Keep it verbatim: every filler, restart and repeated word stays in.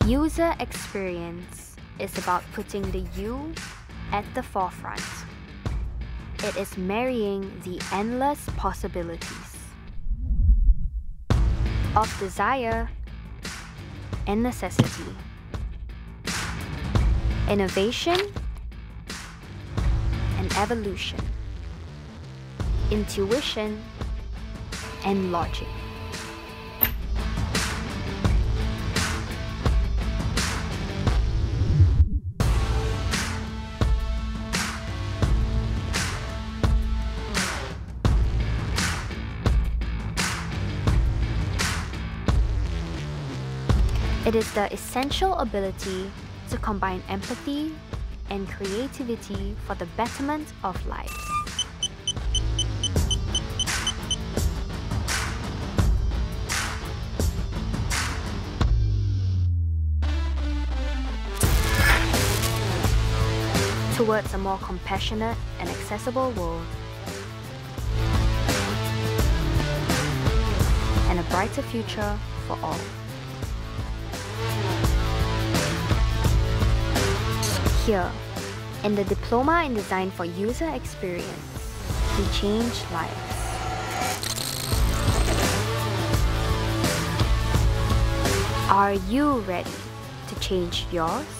User experience is about putting the you at the forefront. It is marrying the endless possibilities of desire and necessity, innovation and evolution, intuition and logic. It is the essential ability to combine empathy and creativity for the betterment of life. Towards a more compassionate and accessible world, and a brighter future for all. Here, in the Diploma in Design for User Experience, we change lives. Are you ready to change yours?